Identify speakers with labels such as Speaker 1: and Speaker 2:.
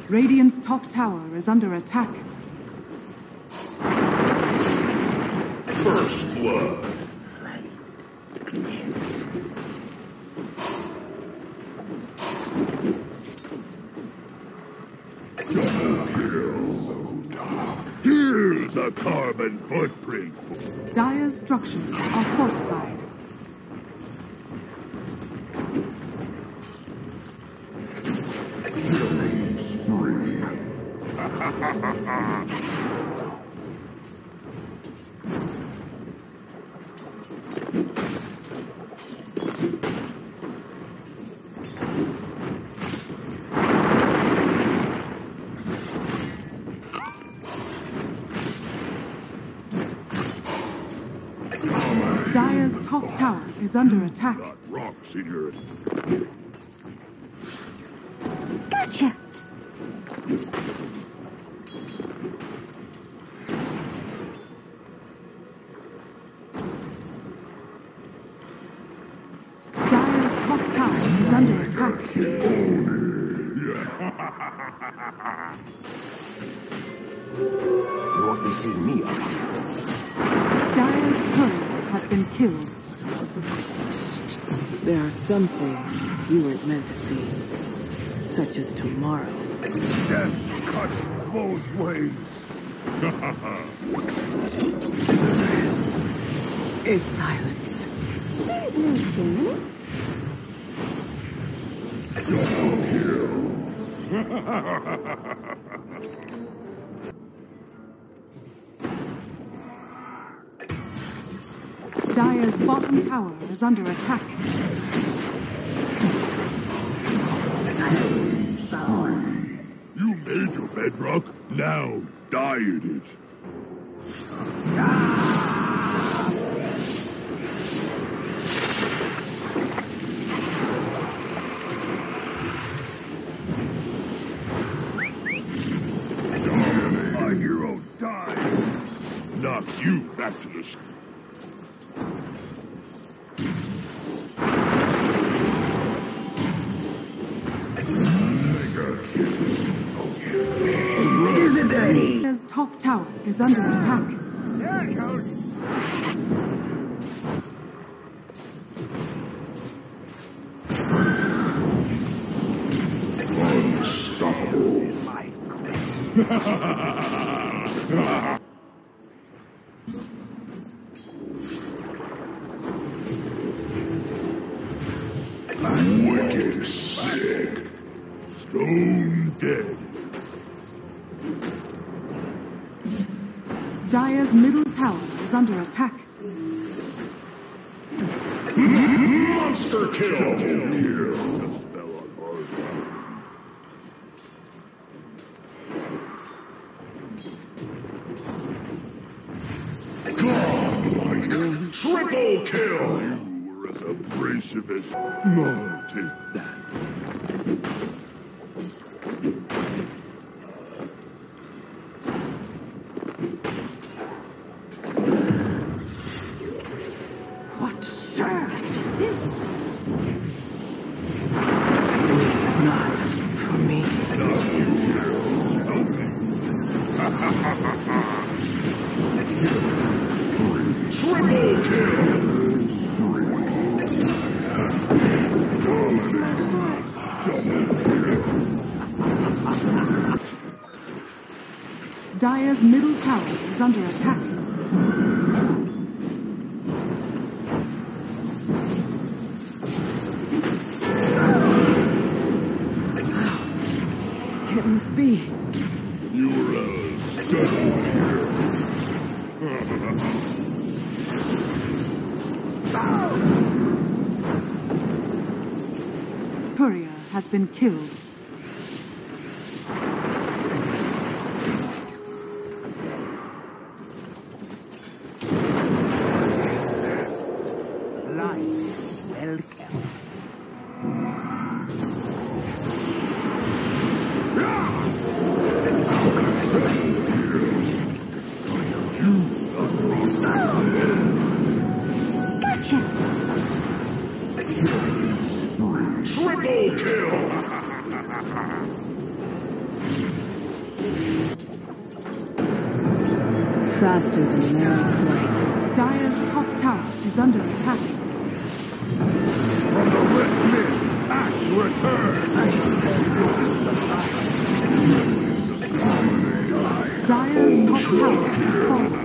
Speaker 1: Radiant's top tower is under attack.
Speaker 2: First blood. Here's a carbon footprint for
Speaker 1: Dire's structures are fortified. Dire's top tower is under attack.
Speaker 2: got rocks in your...
Speaker 3: Gotcha!
Speaker 1: Dire's top tower is under attack.
Speaker 4: You won't be seeing me around.
Speaker 1: Dire's courier has been killed.
Speaker 5: There are some things you weren't meant to see, such as tomorrow.
Speaker 2: Death cuts both ways.
Speaker 5: The rest is silence.
Speaker 3: There's no shame.
Speaker 1: Dire's bottom tower is under attack.
Speaker 2: You made your bedrock, now die in it. My hero died. Knock you back to the sky.
Speaker 1: Dire's top tower is under attack.
Speaker 2: There it goes. Unstoppable. Wicked sick. Stone dead.
Speaker 1: Dire's middle tower is under attack.
Speaker 2: Monster kill. Just fell on hard. Godlike. Triple kill. You were as abrasive as... No, take that.
Speaker 5: What servant is this? Not for me.
Speaker 2: Triple kill.
Speaker 1: Dire's middle tower is under attack.
Speaker 5: Can this be?
Speaker 2: You were a son.
Speaker 1: Courier has been killed.
Speaker 3: Gotcha!
Speaker 2: Triple kill.
Speaker 5: faster than an arrow's flight.
Speaker 1: Dire's top tower is under attack.
Speaker 2: From the red mist, axe return!
Speaker 1: Dire's top tower is falling.